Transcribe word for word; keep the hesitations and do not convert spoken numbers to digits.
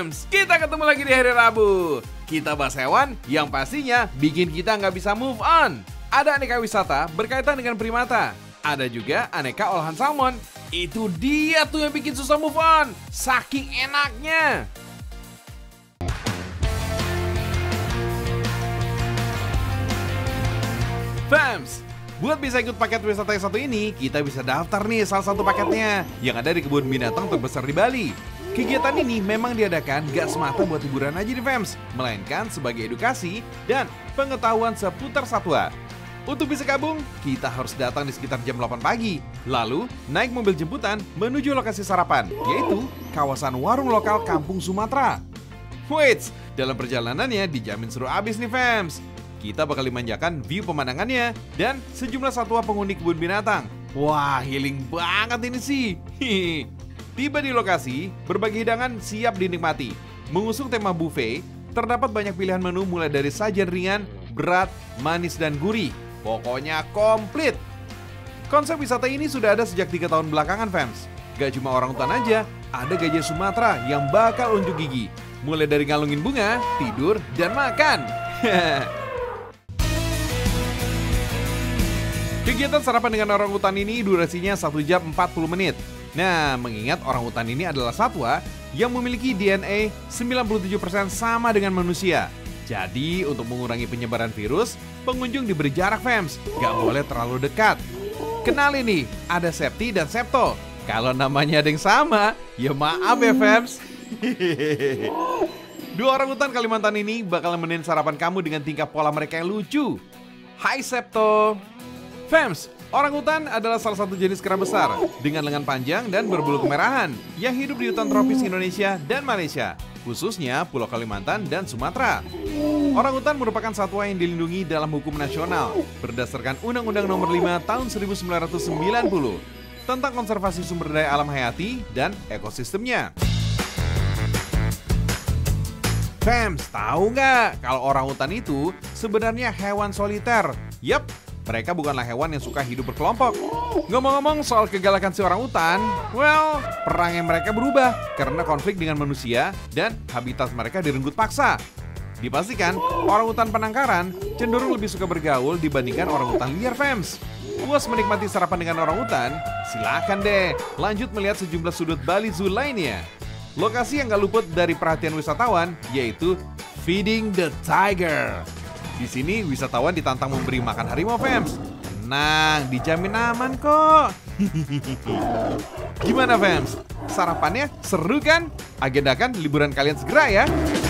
Fams, kita ketemu lagi di hari Rabu. Kita bahas hewan yang pastinya bikin kita nggak bisa move on. Ada aneka wisata berkaitan dengan primata. Ada juga aneka olahan salmon. Itu dia tuh yang bikin susah move on, saking enaknya. Fams, buat bisa ikut paket wisata yang satu ini, kita bisa daftar nih salah satu paketnya yang ada di kebun binatang terbesar di Bali. Kegiatan ini memang diadakan gak semata buat hiburan aja di Fams, melainkan sebagai edukasi dan pengetahuan seputar satwa. Untuk bisa gabung, kita harus datang di sekitar jam delapan pagi. Lalu, naik mobil jemputan menuju lokasi sarapan, yaitu kawasan warung lokal Kampung Sumatera. Wait, dalam perjalanannya dijamin seru abis nih Fams. Kita bakal dimanjakan view pemandangannya dan sejumlah satwa penghuni kebun binatang. Wah, healing banget ini sih. Tiba di lokasi, berbagai hidangan siap dinikmati. Mengusung tema buffet, terdapat banyak pilihan menu mulai dari sajian ringan, berat, manis, dan gurih. Pokoknya komplit. Konsep wisata ini sudah ada sejak tiga tahun belakangan, Fams. Gak cuma orangutan aja, ada gajah Sumatera yang bakal unjuk gigi. Mulai dari ngalungin bunga, tidur, dan makan. Kegiatan sarapan dengan orangutan ini durasinya satu jam empat puluh menit. Nah, mengingat orangutan ini adalah satwa yang memiliki D N A sembilan puluh tujuh persen sama dengan manusia. Jadi, untuk mengurangi penyebaran virus, pengunjung diberi jarak Fams, gak boleh terlalu dekat. Kenalin nih, ada Septi dan Septo. Kalau namanya ada yang sama, ya maaf ya Fams. Dua orangutan Kalimantan ini bakal nemenin sarapan kamu dengan tingkah pola mereka yang lucu. Hai Septo. Fams, orangutan adalah salah satu jenis kera besar dengan lengan panjang dan berbulu kemerahan yang hidup di hutan tropis Indonesia dan Malaysia, khususnya Pulau Kalimantan dan Sumatera. Orangutan merupakan satwa yang dilindungi dalam hukum nasional berdasarkan Undang-Undang Nomor lima Tahun seribu sembilan ratus sembilan puluh tentang konservasi sumber daya alam hayati dan ekosistemnya. Fams, tahu nggak kalau orangutan itu sebenarnya hewan soliter? Yap, mereka bukanlah hewan yang suka hidup berkelompok. Ngomong-ngomong soal kegalakan si orangutan, well, perangnya mereka berubah karena konflik dengan manusia dan habitat mereka direnggut paksa. Dipastikan, orangutan penangkaran cenderung lebih suka bergaul dibandingkan orangutan liar Fams. Puas menikmati sarapan dengan orangutan? Silakan deh, lanjut melihat sejumlah sudut Bali Zoo lainnya. Lokasi yang gak luput dari perhatian wisatawan yaitu Feeding the Tiger. Di sini wisatawan ditantang memberi makan harimau Fams. Tenang, dijamin aman kok. Gimana Fams? Sarapannya seru kan? Agendakan liburan kalian segera ya.